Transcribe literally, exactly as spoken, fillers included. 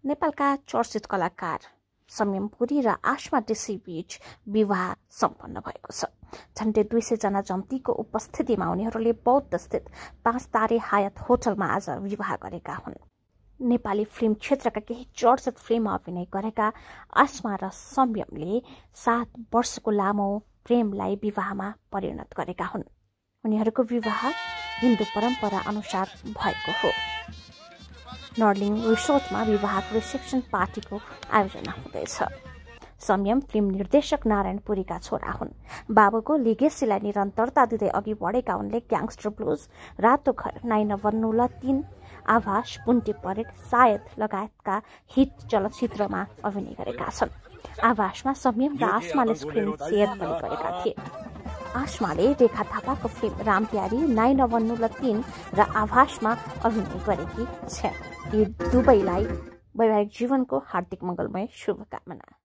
नेपालका चर्चित कलाकार समयम पुरी र आशमा ऋषि बीच विवाह सम्पन्न भएको छ। झण्डै दुई सय जना जम्तीको उपस्थितिमा उनीहरूले बौद्ध स्थित पाँच तारे हायत होटलमा आज विवाह गरेका हुन्। नेपाली फिल्म क्षेत्रका केही चर्चित फिल्ममा अभिनय गरेका आशमा र समयमले सात वर्षको लामो प्रेमलाई विवाहमा परिणत गरेका हुन्। उनीहरूको विवाह हिन्दू परम्परा अनुसार भएको हो। नर्लिङ रिसोर्टमा विवाहको रिसेप्सन पार्टीको आयोजना हुँदैछ। समयम फिल्म निर्देशक नारायण पुरीका छोरा हुन्। बाबुको लिगेसीलाई निरन्तरता दिँदै अघि बढेका उनले ग्याङ्स्टर ब्लुज, रातो घर, नाइ नभन्नुला तीन, आभास, पुन्टे परेड, सायद लगायतका हिट चलचित्रमा अभिनय गरेका छन्। आभासमा समयम र आशमाले स्क्रिन सेयर पनि गरेका थिए। आशमाले रेखा थापाको फिल्म रामप्यारी, नाइ नभन्नुला तीन र आभासमा अभिनय गरेकी छिन्। यी दुवैलाई वैवाहिक जीवनको हार्दिक मङ्गलमय शुभकामना।